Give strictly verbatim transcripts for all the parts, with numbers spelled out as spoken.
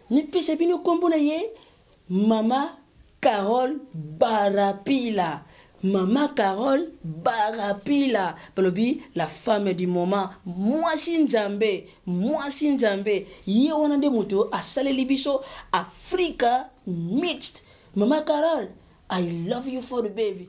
Nipesa bino kombo na ye Mama Carole Barapila. Mama Carole Barapila. Balobi la femme du moment. Moi Sinjambe. Moi Sinjambe. Ye wana de moto asale libiso Africa mixed. Mama Carole, I love you for the baby.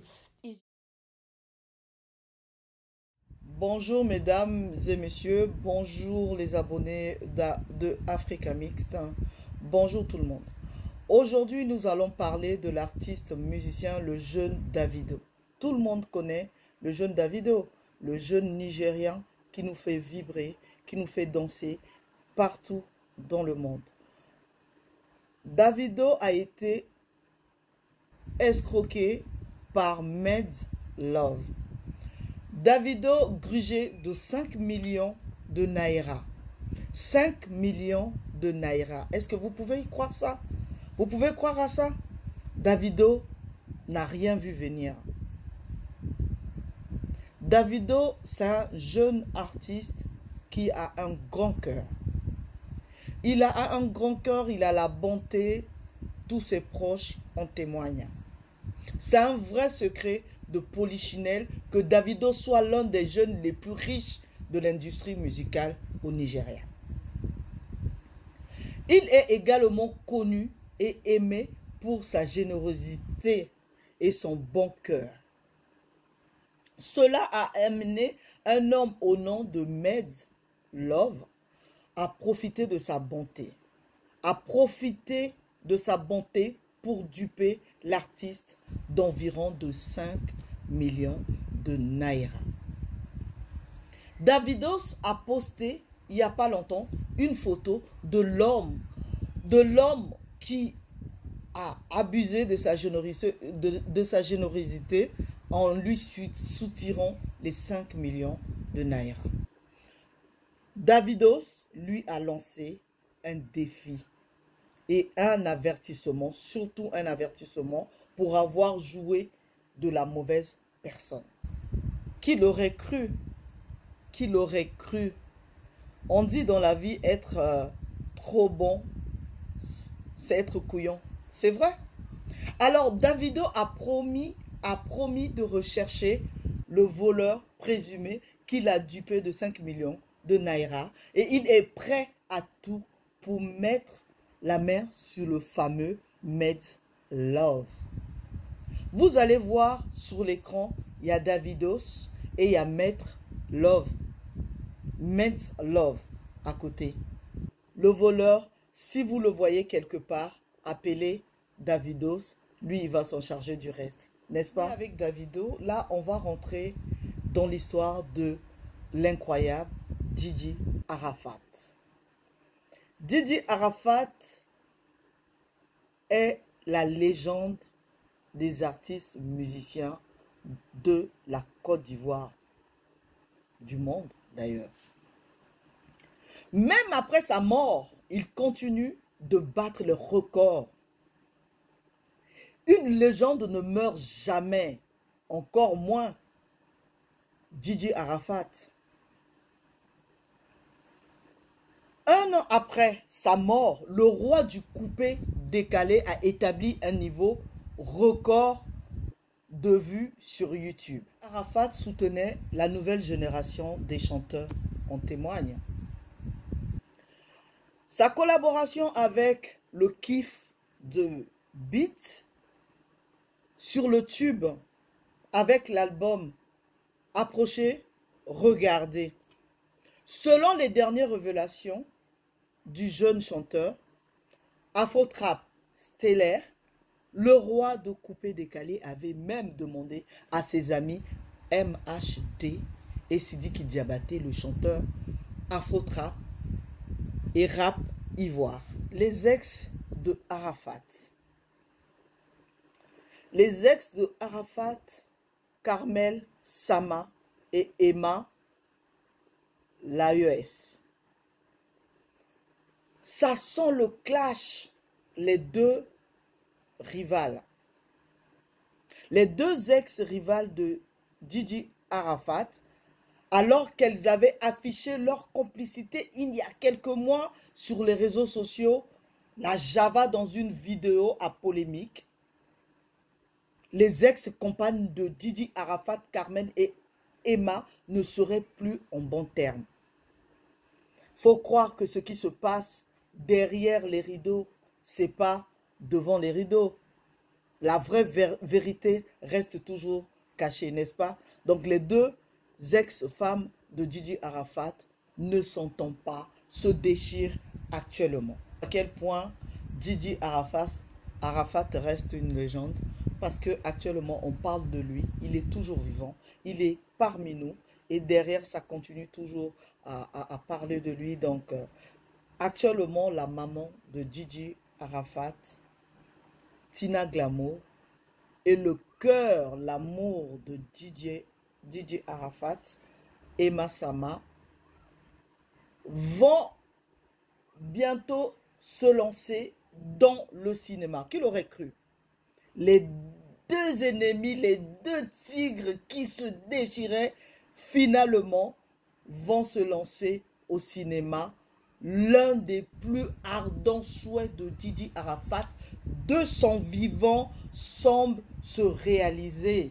Bonjour mesdames et messieurs, bonjour les abonnés de Africa Mixte, bonjour tout le monde. Aujourd'hui nous allons parler de l'artiste musicien, le jeune Davido. Tout le monde connaît le jeune Davido, le jeune Nigérian qui nous fait vibrer, qui nous fait danser partout dans le monde. Davido a été escroqué par Meds Love. Davido grugé de cinq millions de naira. cinq millions de naira. Est-ce que vous pouvez y croire ça? Vous pouvez croire à ça? Davido n'a rien vu venir. Davido, c'est un jeune artiste qui a un grand cœur. Il a un grand cœur, il a la bonté. Tous ses proches en témoignent. C'est un vrai secret de Polichinelle que Davido soit l'un des jeunes les plus riches de l'industrie musicale au Nigeria. Il est également connu et aimé pour sa générosité et son bon cœur. Cela a amené un homme au nom de Meds Love à profiter de sa bonté, à profiter de sa bonté pour duper l'artiste d'environ de cinq millions de naira. Davido a posté il n'y a pas longtemps une photo de l'homme, de l'homme qui a abusé de sa générosité, de, de sa générosité en lui soutirant les cinq millions de naira. Davido lui a lancé un défi et un avertissement, surtout un avertissement pour avoir joué de la mauvaise personne. Qui l'aurait cru? Qui l'aurait cru? On dit dans la vie être euh, trop bon, c'est être couillon. C'est vrai? Alors Davido a promis, a promis de rechercher le voleur présumé qu'il a dupé de cinq millions de naira et il est prêt à tout pour mettre la main sur le fameux Meds Love. Vous allez voir sur l'écran, il y a Davido et il y a Maître Love. Meds Love à côté. Le voleur, si vous le voyez quelque part, appelez Davido, lui il va s'en charger du reste. N'est-ce pas? Avec Davido, là on va rentrer dans l'histoire de l'incroyable Didi Arafat. Didi Arafat est la légende des artistes musiciens de la Côte d'Ivoire, du monde d'ailleurs. Même après sa mort, il continue de battre le record. Une légende ne meurt jamais, encore moins Didi Arafat. Un an après sa mort, le roi du coupé décalé a établi un niveau record de vues sur YouTube. Arafat soutenait la nouvelle génération des chanteurs, en témoigne. Sa collaboration avec le kiff de Beat sur le tube avec l'album Approchez, regardez. Selon les dernières révélations du jeune chanteur, Afro-Trap stellaire, le roi de coupé décalé avait même demandé à ses amis M H D et Sidiki Diabaté, le chanteur Afro-Trap et rap ivoire, les ex de Arafat. Les ex de Arafat, Carmel, Sama et Emma l'A E S. Ça sent le clash, les deux rivales. Les deux ex-rivales de Didi Arafat, alors qu'elles avaient affiché leur complicité il y a quelques mois sur les réseaux sociaux, la Java dans une vidéo à polémique. Les ex-compagnes de Didi Arafat, Carmen et Emma ne seraient plus en bons termes. Faut croire que ce qui se passe derrière les rideaux, c'est pas devant les rideaux. La vraie ver- vérité reste toujours cachée, n'est-ce pas? Donc les deux ex-femmes de Didi Arafat ne s'entendent pas, se déchirent actuellement. À quel point Didi Arafat, Arafat reste une légende? Parce que actuellement on parle de lui, il est toujours vivant, il est parmi nous et derrière ça continue toujours à, à, à parler de lui. Donc euh, actuellement la maman de Didi Arafat, Tina Glamour, et le cœur, l'amour de Didi, Didi Arafat, Emma Sama, vont bientôt se lancer dans le cinéma. Qui l'aurait cru? Les deux ennemis, les deux tigres qui se déchiraient, finalement, vont se lancer au cinéma. L'un des plus ardents souhaits de Didi Arafat, de son vivant, semble se réaliser.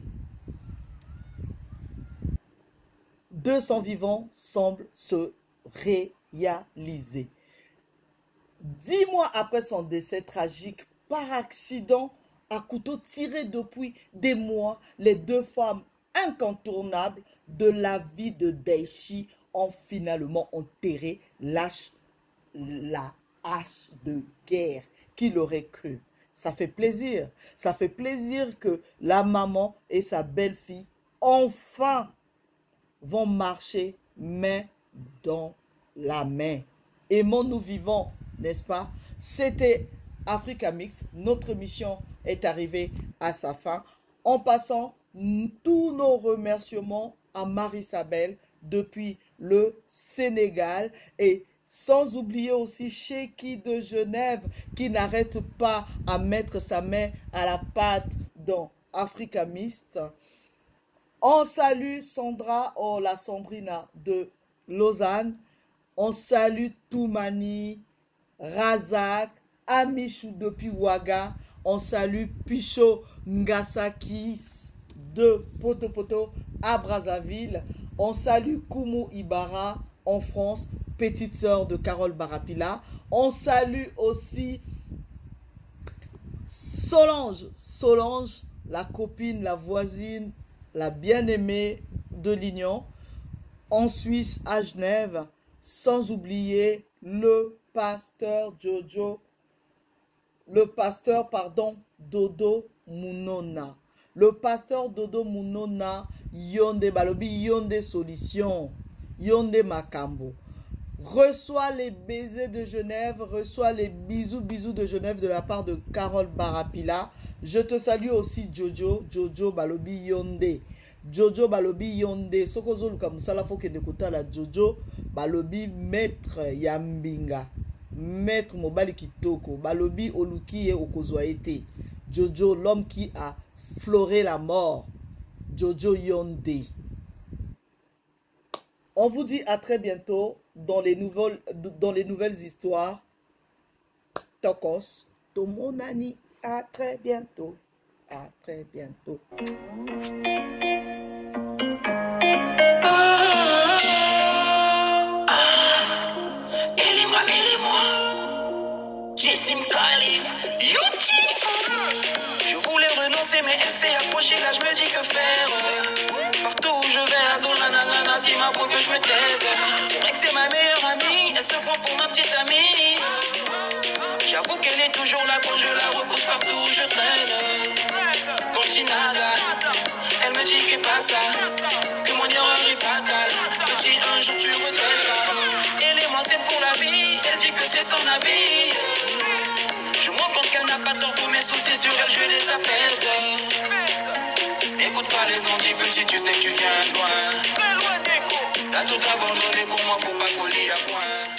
De son vivant semble se réaliser. Dix mois après son décès tragique, par accident, à couteau tiré depuis des mois, les deux femmes incontournables de la vie de Daichi ont finalement enterré l'âge, la hache de guerre. Qui l'aurait cru? Ça fait plaisir. Ça fait plaisir que la maman et sa belle-fille, enfin, vont marcher main dans la main. Aimons-nous vivants, n'est-ce pas? C'était Africa Mix. Notre mission est arrivée à sa fin. En passant tous nos remerciements à Marie-Isabelle depuis le Sénégal et sans oublier aussi Cheki de Genève qui n'arrête pas à mettre sa main à la pâte dans Africa Mist. On salue Sandra, oh la Sandrina de Lausanne. On salue Toumani, Razak, Amichou depuis Ouaga. On salue Picho Ngasakis de Poto Poto à Brazzaville. On salue Koumou Ibarra en France, petite sœur de Carole Barapila. On salue aussi Solange, Solange, la copine, la voisine, la bien-aimée de Lignon, en Suisse, à Genève, sans oublier le pasteur Jojo, le pasteur, pardon, Dodo Munona. Le pasteur Dodo Munona, Yonde Balobi, Yonde Solution, Yonde Makambo. Reçoit les baisers de Genève, reçoit les bisous, bisous de Genève de la part de Carole Barapila. Je te salue aussi Jojo, Jojo Balobi Yonde. Jojo Balobi Yonde. Sokozo Lukamusala Foke de Kota la Jojo Balobi Maître Yambinga. Maître Mobali Kitoko. Balobi Oluki et Okozoaete. Jojo, l'homme qui a floré la mort. Jojo Yonde. On vous dit à très bientôt dans les nouvelles, dans les nouvelles histoires. Tokos, Tomonani, à très bientôt. À très bientôt. Je voulais renoncer mais elle s'est approchée, là je me dis que faire. Partout où je vais, à zone nanana, si ma peau que je me taise. C'est vrai que c'est ma meilleure amie, elle se prend pour ma petite amie. J'avoue qu'elle est toujours là quand je la repousse partout où je traîne. Quand je dis nada, elle me dit que pas ça, que mon erreur est fatale. Petit un jour tu regrettes. Elle et moi c'est pour la vie, elle dit que c'est son avis. Je me rends compte qu'elle n'a pas tort pour mes soucis, sur elle je les apaise. Écoute pas les ondits, petit, tu sais que tu viens loin. T'as tout abandonné pour moi, faut pas coller à point.